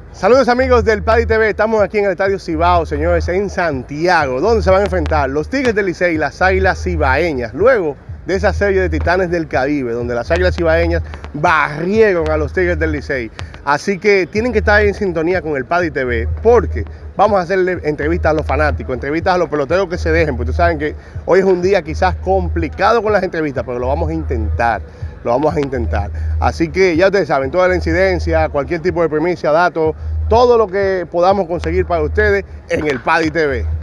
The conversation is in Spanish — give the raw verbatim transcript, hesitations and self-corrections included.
Saludos amigos del Paddy T V, estamos aquí en el Estadio Cibao, señores, en Santiago, donde se van a enfrentar los Tigres del Licey y las Águilas Cibaeñas, luego de esa serie de Titanes del Caribe, donde las Águilas Cibaeñas barrieron a los Tigres del Licey. Así que tienen que estar en sintonía con el Paddy T V, porque vamos a hacerle entrevistas a los fanáticos, entrevistas a los peloteros que se dejen, porque ustedes saben que hoy es un día quizás complicado con las entrevistas, pero lo vamos a intentar. Lo vamos a intentar. Así que ya ustedes saben, toda la incidencia, cualquier tipo de primicia, datos, todo lo que podamos conseguir para ustedes en el Paddy T V.